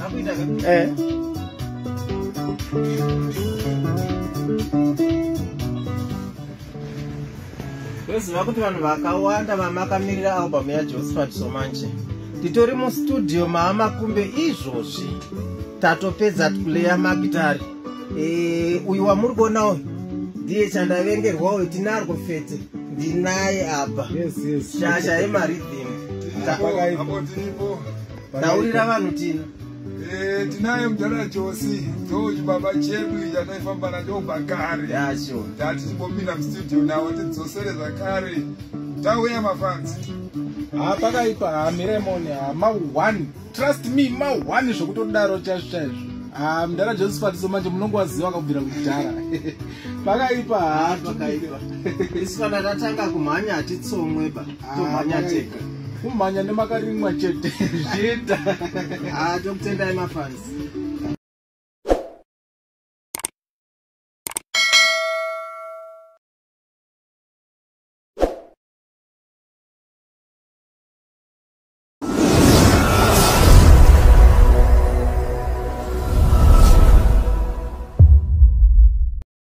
Weziva kuti vanhu vakawanda vamakamirira album yaJosphat Somanje. Titori mustudio Makumbe izvozvi. Tatopedza kuleya magitari. Uyu wamuri kuona uyu ndiye chandavengerwa uyu tinarwo fete. Ndinaye apa. Yes. Shasha yemarhythm. Taurira vanhu tina. Tinaye mudhara Josi, George Baba Chebu yataifamba nacho Bakari. Yacho. Tati timbopinda mustudio nawo tidzosere zakare. Tauya mafans. Pakaipa hamiremoni ma1. Trust me, ma1 zvokutodaro chaizvo. Mudhara Josphat Somanje munongowaziva kubvira kudhara. Pakaipa pakaipa. Isifana tatanga kumhanya hatitsomweba. Tomhanya tega. Kumhanya nemakarimwa chete. Zvita. Tokutendai mafans.